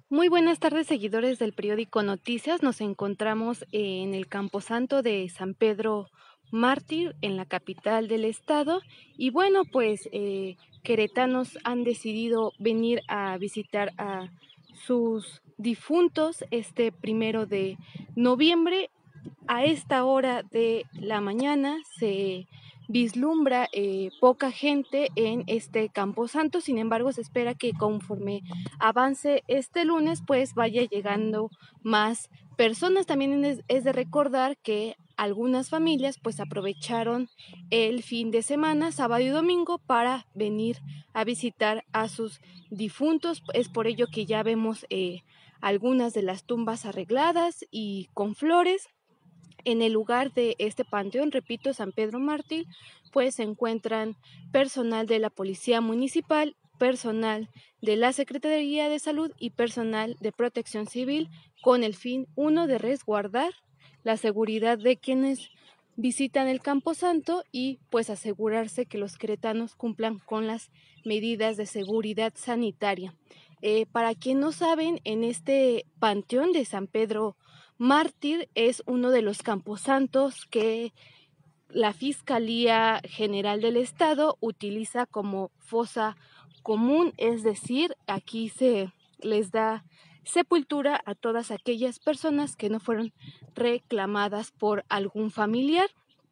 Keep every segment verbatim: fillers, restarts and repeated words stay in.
Muy buenas tardes, seguidores del periódico Noticias. Nos encontramos en el Camposanto de San Pedro Mártir, en la capital del estado. Y bueno, pues eh, queretanos han decidido venir a visitar a sus difuntos este primero de noviembre. A esta hora de la mañana se vislumbra eh, poca gente en este camposanto. Sin embargo, se espera que conforme avance este lunes, pues vaya llegando más personas. También es, es de recordar que algunas familias pues aprovecharon el fin de semana, sábado y domingo, para venir a visitar a sus difuntos. Es por ello que ya vemos eh, algunas de las tumbas arregladas y con flores. En el lugar de este panteón, repito, San Pedro Mártir, pues se encuentran personal de la Policía Municipal, personal de la Secretaría de Salud y personal de Protección Civil, con el fin, uno, de resguardar la seguridad de quienes visitan el Camposanto y pues asegurarse que los queretanos cumplan con las medidas de seguridad sanitaria. Eh, para quien no saben, en este panteón de San Pedro Mártir es uno de los camposantos que la Fiscalía General del Estado utiliza como fosa común, es decir, aquí se les da sepultura a todas aquellas personas que no fueron reclamadas por algún familiar,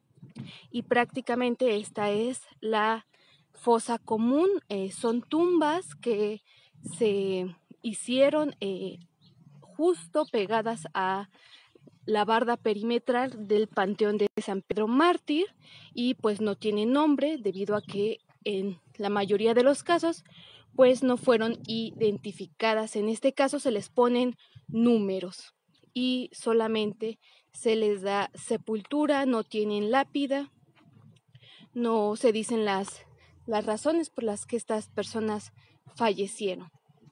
y prácticamente esta es la fosa común. Eh, son tumbas que se hicieron eh, justo pegadas a la barda perimetral del Panteón de San Pedro Mártir, y pues no tiene nombre debido a que en la mayoría de los casos pues no fueron identificadas. En este caso se les ponen números y solamente se les da sepultura, no tienen lápida, no se dicen las, las razones por las que estas personas fallecieron.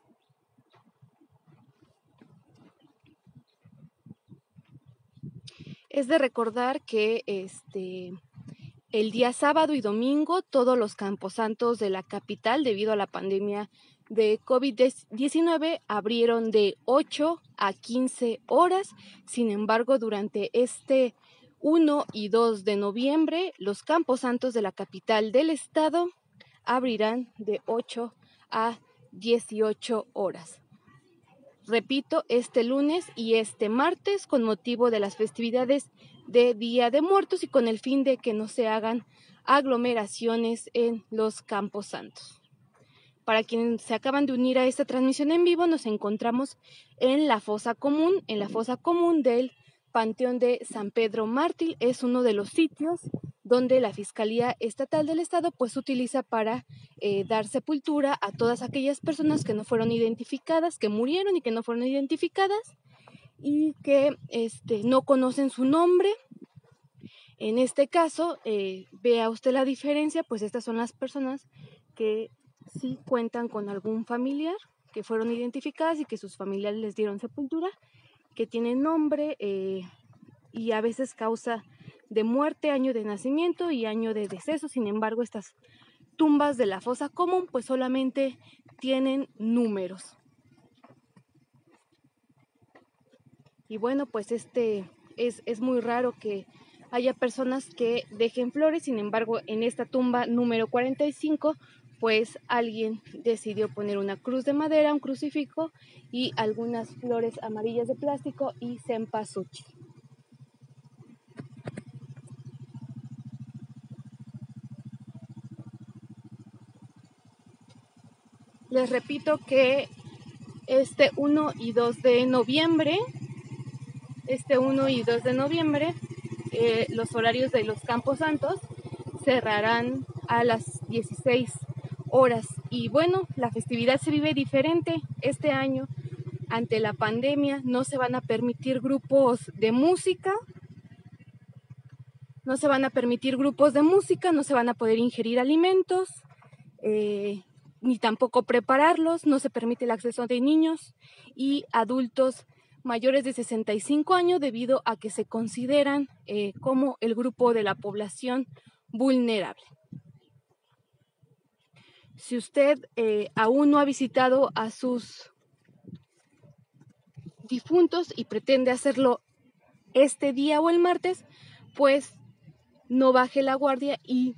Es de recordar que este el día sábado y domingo todos los camposantos de la capital, debido a la pandemia de COVID diecinueve, abrieron de ocho a quince horas. Sin embargo, durante este uno y dos de noviembre, los camposantos de la capital del estado abrirán de ocho a dieciocho horas. Repito, este lunes y este martes, con motivo de las festividades de Día de Muertos y con el fin de que no se hagan aglomeraciones en los camposantos. Para quienes se acaban de unir a esta transmisión en vivo, nos encontramos en la fosa común, en la fosa común del Panteón de San Pedro Mártir. Es uno de los sitios donde la Fiscalía Estatal del Estado pues utiliza para eh, dar sepultura a todas aquellas personas que no fueron identificadas, que murieron y que no fueron identificadas y que este, no conocen su nombre. En este caso, eh, vea usted la diferencia, pues estas son las personas que sí cuentan con algún familiar, que fueron identificadas y que sus familiares les dieron sepultura, que tienen nombre eh, y a veces causa de muerte, año de nacimiento y año de deceso. Sin embargo, estas tumbas de la fosa común pues solamente tienen números. Y bueno, pues este es, es muy raro que haya personas que dejen flores. Sin embargo, en esta tumba número cuarenta y cinco, pues alguien decidió poner una cruz de madera, un crucifijo y algunas flores amarillas de plástico y cempasúchil. Les repito que este uno y dos de noviembre, este uno y dos de noviembre, eh, los horarios de los camposantos cerrarán a las dieciséis horas. Y bueno, la festividad se vive diferente este año. Ante la pandemia no se van a permitir grupos de música, no se van a permitir grupos de música, no se van a poder ingerir alimentos, eh, ni tampoco prepararlos, no se permite el acceso de niños y adultos mayores de sesenta y cinco años debido a que se consideran eh, como el grupo de la población vulnerable. Si usted eh, aún no ha visitado a sus difuntos y pretende hacerlo este día o el martes, pues no baje la guardia y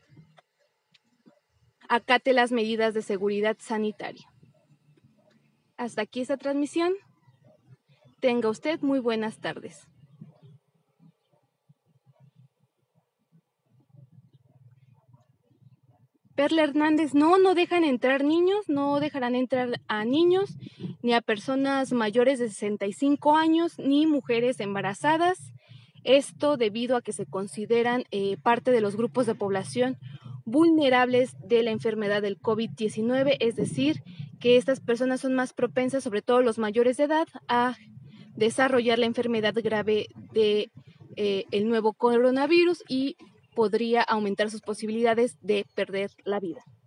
acate las medidas de seguridad sanitaria. Hasta aquí esta transmisión. Tenga usted muy buenas tardes. Perla Hernández, no, no dejan entrar niños, no dejarán entrar a niños, ni a personas mayores de sesenta y cinco años, ni mujeres embarazadas. Esto debido a que se consideran eh, parte de los grupos de población vulnerables de la enfermedad del COVID diecinueve, es decir, que estas personas son más propensas, sobre todo los mayores de edad, a desarrollar la enfermedad grave de eh, el nuevo coronavirus y podría aumentar sus posibilidades de perder la vida.